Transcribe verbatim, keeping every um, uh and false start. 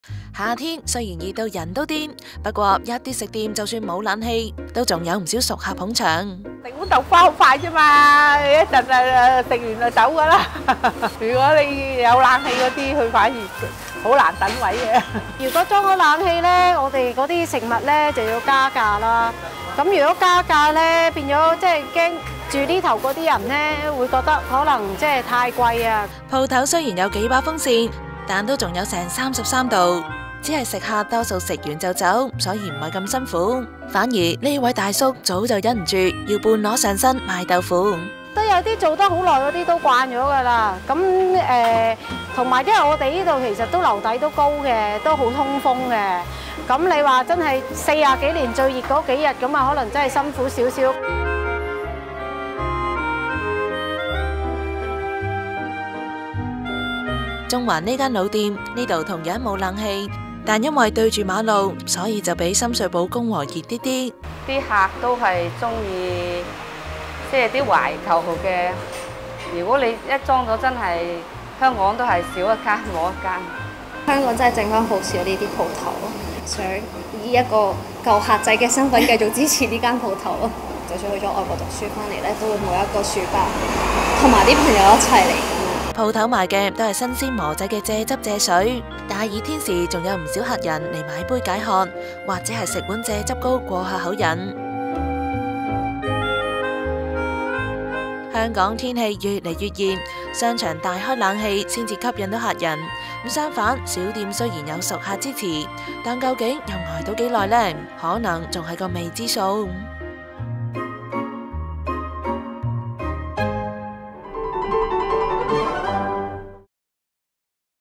夏天雖然熱到人都癲，不過一啲食店就算冇冷氣，都仲有唔少熟客捧場。 食碗豆花好快啫嘛，一陣誒食完就走噶啦。如果你有冷氣嗰啲，佢反而好難等位嘅。 如果裝咗冷氣咧，我哋嗰啲食物咧就要加價啦。咁如果加價咧，變咗即係驚住呢頭嗰啲人咧會覺得可能即係太貴啊。 鋪頭雖然有幾把風扇，但都仲有成三十三度。只係食客多數食完就走，所以唔係咁辛苦。反而呢位大叔早就忍唔住要半裸上身賣豆腐。 都有啲做得好耐嗰啲都慣咗㗎啦。咁誒，同埋因為我哋呢度其實都樓底都高嘅，都好通風嘅。咁你話真係四廿幾年最熱嗰幾日咁啊，可能真係辛苦少少。 中環呢間老店呢度同樣冇冷氣，但因為對住馬路，所以就比深水埗公和熱啲啲。 啲客都係中意即係啲懷舊嘅。如果你一裝咗，真係香港都係少一間冇一間。 香港真係剩翻好少呢啲鋪頭，想以一個舊客仔嘅身份繼續支持呢間鋪頭咯。就算去咗外國讀書翻嚟咧，都會每一個暑假同埋啲朋友一齊嚟。 鋪頭賣嘅都係新鮮磨製嘅蔗汁蔗水，大熱天時仲有唔少客人嚟買杯解渴，或者係食碗蔗汁糕過下口癮。香港天氣越嚟越熱，商場大開冷氣先至吸引到客人。咁相反，小店雖然有熟客支持，但究竟又捱到幾耐呢？可能仲係個未知數。